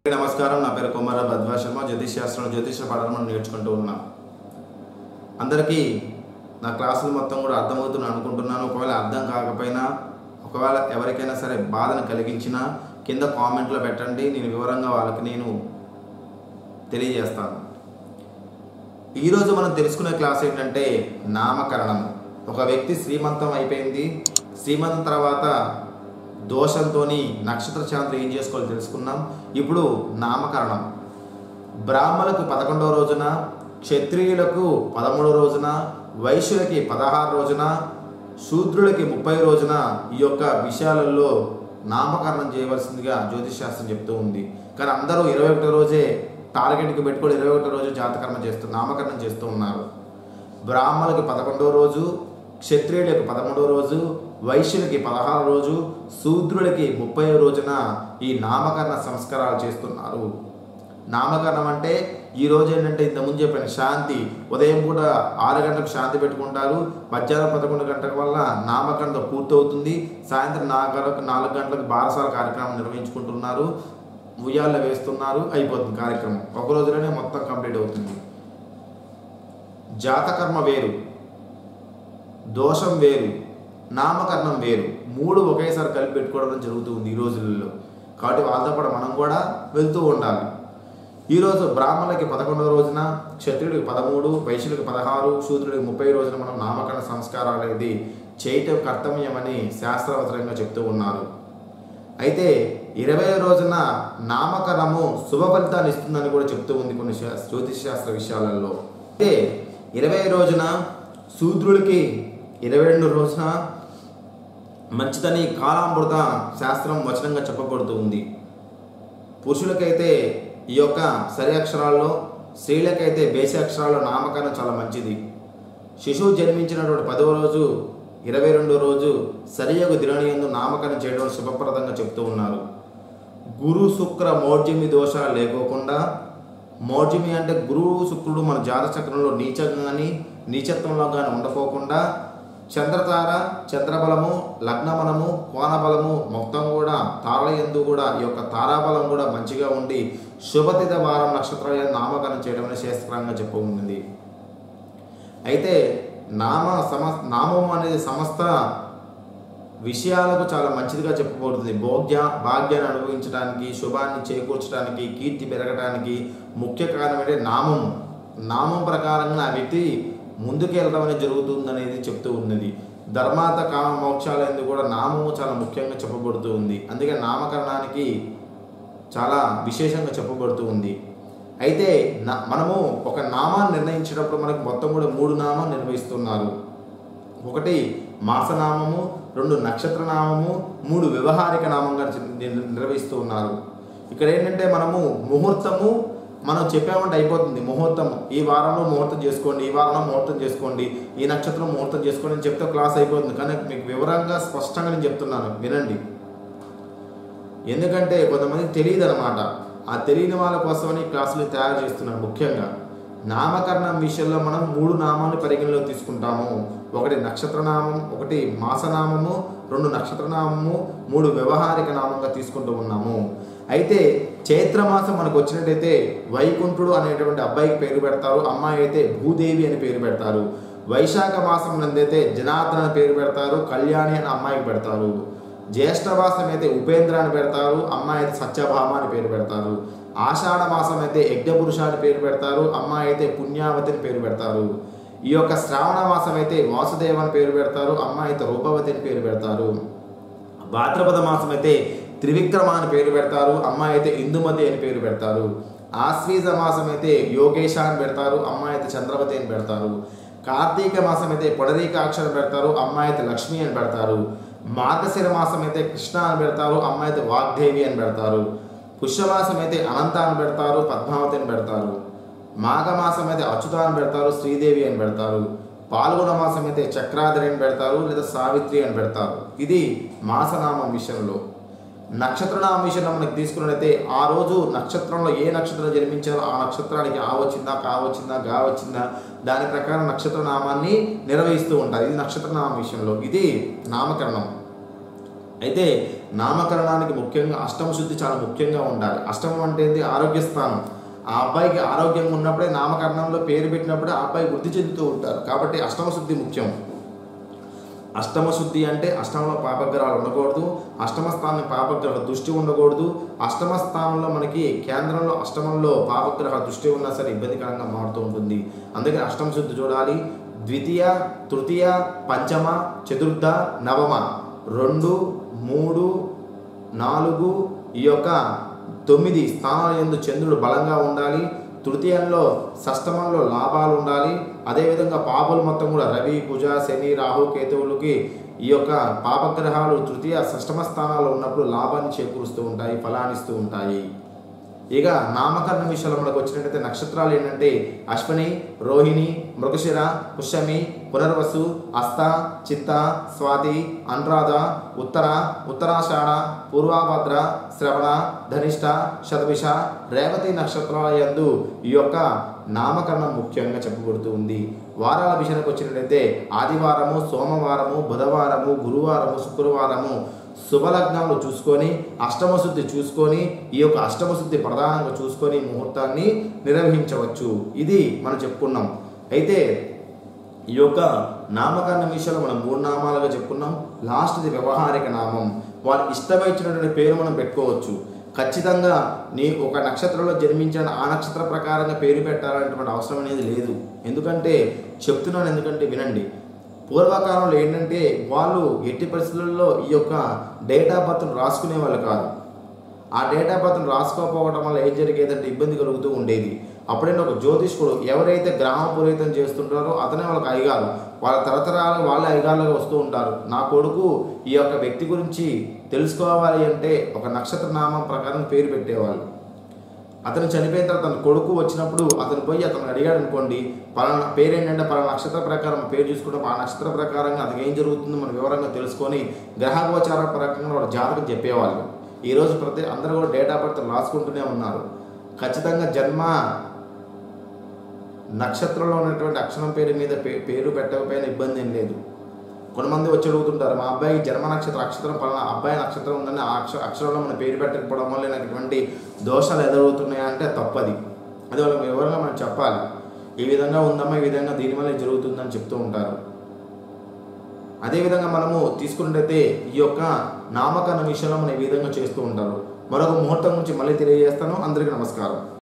నమస్కారం, నా పేరు కుమార భద్వాశర్మ. జ్యోతిష్ శాస్త్రం జ్యోతిష పాఠాలు మనం నేర్చుకుంటూ ఉన్నాం. అందరికీ నా క్లాసులు మొత్తం కూడా అర్థమవుతుంది అనుకుంటున్నాను. ఒకవేళ అర్థం కాకపోయినా, ఒకవేళ ఎవరికైనా సరే బాధను కలిగించినా కింద కామెంట్లో పెట్టండి, నేను వివరంగా వాళ్ళకి నేను తెలియజేస్తాను. ఈరోజు మనం తెలుసుకునే క్లాస్ ఏంటంటే నామకరణం. ఒక వ్యక్తి శ్రీమంతం అయిపోయింది, శ్రీమంతం తర్వాత దోషంతో నక్షత్ర శాంతి ఏం చేసుకోవాలో తెలుసుకున్నాం. ఇప్పుడు నామకరణం. బ్రాహ్మణులకు 11వ రోజున, క్షత్రియులకు 13వ రోజున, వైశ్యులకి 16 రోజున, శూద్రులకి 30 రోజున ఈ యొక్క విషయాలలో నామకరణం చేయవలసిందిగా జ్యోతిష్ శాస్త్రం చెప్తూ ఉంది. కానీ అందరూ 21వ రోజే టార్గెట్కి పెట్టుకొని 21వ రోజు నామకరణం చేస్తూ ఉన్నారు. బ్రాహ్మణులకి 11వ రోజు, క్షత్రియులకు 13వ రోజు, వైశ్యులకి 16 రోజు, శూద్రులకి 30వ రోజున ఈ నామకరణ సంస్కారాలు చేస్తున్నారు. నామకరణం అంటే ఈరోజు ఏంటంటే ఇంతకుముందు చెప్పిన శాంతి, ఉదయం పూట 6 గంటలకు శాంతి పెట్టుకుంటారు, మధ్యాహ్నం 11 గంటల వల్ల నామకరణం పూర్తవుతుంది, సాయంత్రం 4 గంటలకు బారసాల కార్యక్రమం నిర్వహించుకుంటున్నారు, ఉయ్యాల్లో వేస్తున్నారు, అయిపోతుంది కార్యక్రమం. ఒక రోజులోనే మొత్తం కంప్లీట్ అవుతుంది. జాతకర్మ వేరు, దోషం వేరు, నామకరణం వేరు, 3 ఒకేసారి కలిపి పెట్టుకోవడం జరుగుతుంది ఈ రోజులలో. కాబట్టి వాళ్ళతో పాటు మనం కూడా వెళ్తూ ఉండాలి. ఈరోజు బ్రాహ్మణులకి 11వ రోజున, క్షత్రియుడికి 13, వైశ్యులకి 16, శూద్రుడికి 30 రోజున మనం నామకరణ సంస్కారాలు అనేది చేయటం కర్తవ్యమని శాస్త్రవతరంగా చెప్తూ ఉన్నారు. అయితే 20వ రోజున నామకరణము శుభ ఫలితాన్ని ఇస్తుందని కూడా చెప్తూ ఉంది కొన్ని జ్యోతిష్ శాస్త్ర విషయాలలో. అయితే 20వ రోజున శూద్రుడికి 22వ రోజున మంచిదని కాలామృత శాస్త్రం వచనంగా చెప్పబడుతూ ఉంది. పురుషులకైతే ఈ యొక్క సరి అక్షరాల్లో, స్త్రీలకైతే బేసి అక్షరాల్లో నామకరణం చాలా మంచిది. శిశువు జన్మించినటువంటి 10వ రోజు, 22వ రోజు సరియగు దినయందు నామకరణం చేయడం శుభప్రదంగా చెప్తూ ఉన్నారు. గురు శుక్ర మౌఢ్యమి దోషాలు లేకోకుండా, మౌఢ్యమి అంటే గురువు శుక్రుడు మన జాతక చక్రంలో నీచంగా కానీ నీచత్వంలో కానీ ఉండకోకుండా, చంద్రతార, చంద్రబలము, లగ్నబలము, కోణబలము మొత్తం కూడా తారల యందు కూడా ఈ యొక్క తారాబలం కూడా మంచిగా ఉండి శుభతిథ వారం నక్షత్రాల నామకరణం చేయడం అనేది శాస్త్రంగా చెప్పబడింది. అయితే నామం అనేది సమస్త విషయాలకు చాలా మంచిదిగా చెప్పబడుతుంది. భాగ్యాన్ని అనుభవించడానికి, శుభాన్ని చేకూర్చడానికి, కీర్తి పెరగడానికి ముఖ్య కారణం అంటే నామం ప్రకారంగా ఆ వ్యక్తి ముందుకు వెళ్ళడం అనేది జరుగుతుందనేది చెప్తూ ఉన్నది. ధర్మార్థ కామ మోక్షాలందు కూడా నామము చాలా ముఖ్యంగా చెప్పబడుతూ ఉంది. అందుకే నామకరణానికి చాలా విశేషంగా చెప్పబడుతూ ఉంది. అయితే మనము ఒక నామాన్ని నిర్ణయించేటప్పుడు మనకు మొత్తం కూడా 3 నామాలు నిర్వహిస్తున్నారు. 1 మాసనామము, 2 నక్షత్రనామము, 3 వ్యవహారిక నామంగా నిర్వహిస్తూ ఉన్నారు. ఇక్కడ ఏంటంటే మనము ముహూర్తము మనం చెప్పామంటే అయిపోతుంది. ముహూర్తం ఈ వారంలో ముహూర్తం చేసుకోండి, ఈ వారంలో ముహూర్తం చేసుకోండి, ఈ నక్షత్రం ముహూర్తం చేసుకోండి అని చెప్తే క్లాస్ అయిపోతుంది. కానీ మీకు వివరంగా స్పష్టంగా నేను చెప్తున్నాను, వినండి. ఎందుకంటే కొంతమందికి తెలియదు అనమాట. ఆ తెలియని వాళ్ళ కోసమని క్లాసులు తయారు చేస్తున్నాను. ముఖ్యంగా నామకరణం విషయంలో మనం 3 నామాన్ని పరిగణలో తీసుకుంటాము. 1 నక్షత్రనామం, 1 మాసనామము, 2 నక్షత్రనామము, 3 వ్యవహారిక నామంగా తీసుకుంటూ ఉన్నాము. అయితే చైత్రమాసం మనకు వచ్చినట్టయితే వైకుంఠుడు అనేటువంటి అబ్బాయికి పేరు పెడతారు, అమ్మాయి అయితే భూదేవి అని పేరు పెడతారు. వైశాఖ మాసం నందైతే జనార్దన్ అని పేరు పెడతారు, కళ్యాణి అని అమ్మాయికి పెడతారు. జ్యేష్ఠ మాసం అయితే ఉపేంద్ర అని పెడతారు, అమ్మాయి అయితే సత్యభామ అని పేరు పెడతారు. ఆషాఢ మాసం అయితే యజ్ఞపురుష అని పేరు పెడతారు, అమ్మాయి అయితే పుణ్యావతి అని పేరు పెడతారు. ఈ యొక్క శ్రావణ మాసం అయితే వాసుదేవ అని పేరు పెడతారు, అమ్మాయి అయితే రూపవతి అని పేరు పెడతారు. భాద్రపద మాసం అయితే త్రివిక్రమ అని పేరు పెడతారు, అమ్మాయి అయితే ఇందుమతి అని పేరు పెడతారు. ఆశ్వీజ మాసం అయితే యోగేశ అని పెడతారు, అమ్మాయి అయితే చంద్రవతి అని పెడతారు. కార్తీక మాసం అయితే పొడరీకాక్ష అని పెడతారు, అమ్మాయి అయితే లక్ష్మి అని పెడతారు. మార్గశిర మాసం అయితే కృష్ణ అని పెడతారు, అమ్మాయి అయితే వాగ్దేవి అని పెడతారు. పుష్యమాసం అయితే అనంత అని పెడతారు, పద్మావతి అని పెడతారు. మాఘమాసం అయితే అచ్యుత అని పెడతారు, శ్రీదేవి అని పెడతారు. పాల్గొన మాసం అయితే చక్రాధరి అని పెడతారు, లేదా సావిత్రి అని పెడతారు. ఇది మాసనామం విషయంలో. నక్షత్రనామం విషయంలో మనకి తీసుకున్నట్లయితే ఆ రోజు నక్షత్రంలో ఏ నక్షత్రం జన్మించారో ఆ నక్షత్రానికి ఆ వచ్చిందా, కా వచ్చిందా, గా వచ్చిందా, దాని ప్రకారం నక్షత్రనామాన్ని నిర్వహిస్తూ ఉంటారు. ఇది నక్షత్రనామం విషయంలో, ఇది నామకరణం. అయితే నామకరణానికి ముఖ్యంగా అష్టమ శుద్ధి చాలా ముఖ్యంగా ఉండాలి. అష్టమం అంటే ఏంటి? ఆరోగ్య స్థానం. ఆ అబ్బాయికి ఆరోగ్యంగా ఉన్నప్పుడే నామకరణంలో పేరు పెట్టినప్పుడే ఆ అబ్బాయి వృద్ధి చెందుతూ ఉంటారు. కాబట్టి అష్టమ శుద్ధి ముఖ్యం. అష్టమ శుద్ధి అంటే అష్టమంలో పాపగ్రహాలు ఉండకూడదు, అష్టమ స్థానం పాపగ్రహ దృష్టి ఉండకూడదు. అష్టమ స్థానంలో మనకి కేంద్రంలో అష్టమంలో పాపగ్రహ దృష్టి ఉన్నా సరే ఇబ్బందికరంగా మారుతూ ఉంటుంది. అందుకని అష్టమ శుద్ధి చూడాలి. ద్వితీయ, తృతీయ, పంచమ, చతుర్థ, నవమ 2, 3, 4 ఈ యొక్క 9 స్థానాల యందు చంద్రుడు బలంగా ఉండాలి. తృతీయంలో షష్టమంలో లాభాలు ఉండాలి. అదేవిధంగా పాపలు మొత్తం కూడా రవి, కుజ, శని, రాహు, కేతువులకి ఈ యొక్క పాపగ్రహాలు తృతీయ షష్టమ స్థానాల్లో ఉన్నప్పుడు లాభాన్ని చేకూరుస్తూ ఉంటాయి, ఫలాన్నిస్తూ ఉంటాయి. ఇక నామకరణ విషయంలో మనకు వచ్చినట్టయితే నక్షత్రాలు ఏంటంటే అశ్విని, రోహిణి, మృగశిర, పుష్యమి, పునర్వసు, హస్త, చిత్త, స్వాతి, అనురాధ, ఉత్తర, ఉత్తరాషాఢ, పూర్వభద్ర, శ్రవణ, ధనిష్ట, శతభిష, రేవతి నక్షత్రాల యందు ఈ యొక్క నామకరణం ముఖ్యంగా చెప్పబడుతూ ఉంది. వారాల విషయానికి వచ్చినట్లయితే ఆదివారము, సోమవారము, బుధవారము, గురువారము, శుక్రవారము శుభలగ్నాలు చూసుకొని అష్టమ శుద్ధి చూసుకొని ఈ యొక్క అష్టమ శుద్ధి ప్రధానంగా చూసుకొని ముహూర్తాన్ని నిర్వహించవచ్చు. ఇది మనం చెప్పుకున్నాం. అయితే ఈ యొక్క నామకరణ విషయంలో మనం 3 నామాలుగా చెప్పుకున్నాం. లాస్ట్ది వ్యవహారిక నామం. వారు ఇష్టమైనటువంటి పేరు మనం పెట్టుకోవచ్చు. ఖచ్చితంగా నీ ఒక నక్షత్రంలో జన్మించిన ఆ నక్షత్ర ప్రకారంగా పేరు పెట్టాలనేటువంటి అవసరం అనేది లేదు. ఎందుకంటే వినండి. పూర్వకాలంలో ఏంటంటే వాళ్ళు ఎట్టి పరిస్థితుల్లో ఈ యొక్క డేట్ ఆఫ్ బర్త్ను రాసుకునే వాళ్ళు కాదు. ఆ డేట్ ఆఫ్ బర్త్ను రాసుకోకపోవడం వల్ల ఏం జరిగేదంటే ఇబ్బంది కలుగుతూ ఉండేది. అప్పుడైనా ఒక జ్యోతిష్కుడు ఎవరైతే గ్రామ పురోహితం చేస్తుంటారో అతనే వాళ్ళకి అయ్యగారు. వాళ్ళ తరతరాలు వాళ్ళే అయ్యగారులుగా వస్తూ ఉంటారు. నా కొడుకు ఈ యొక్క వ్యక్తి గురించి తెలుసుకోవాలి అంటే ఒక నక్షత్ర నామం ప్రకారం పేరు పెట్టేవాళ్ళు. అతను చనిపోయిన తర్వాత తన కొడుకు వచ్చినప్పుడు అతను పోయి అతను అడిగాడు అనుకోండి, పలానా పేరు ఏంటంటే పలానా నక్షత్ర ప్రకారం పేరు చూసుకుంటే ఆ నక్షత్ర ప్రకారంగా అతనికి ఏం జరుగుతుందో మనం వివరంగా తెలుసుకొని గ్రహగోచార ప్రకారంగా వాళ్ళ జాతకం చెప్పేవాళ్ళు. ఈరోజు అందరూ కూడా డేట్ ఆఫ్ బర్త్ రాసుకుంటూనే ఉన్నారు. ఖచ్చితంగా జన్మ నక్షత్రంలో ఉన్నటువంటి అక్షరం పేరు మీద పేరు పెట్టకపోయినా ఇబ్బంది ఏం లేదు. కొంతమంది వచ్చి అడుగుతుంటారు, మా అబ్బాయి జన్మ అక్షరం పలానా అబ్బాయి నక్షత్రం ఉందని ఆ అక్షరంలో మన పేరు పెట్టకపోవడం వల్ల ఇటువంటి దోషాలు ఎదురవుతున్నాయా అంటే తప్పది. అది వాళ్ళకి వివరంగా మనం చెప్పాలి. ఈ విధంగా ఉందమ్మా, ఈ విధంగా దీనివల్ల జరుగుతుందని చెప్తూ ఉంటారు. అదేవిధంగా మనము తీసుకున్నట్టయితే ఈ యొక్క నామకరణ విషయంలో మనం ఈ విధంగా చేస్తూ ఉంటారు. మరొక ముహూర్తం నుంచి మళ్ళీ తెలియజేస్తాను. అందరికీ నమస్కారం.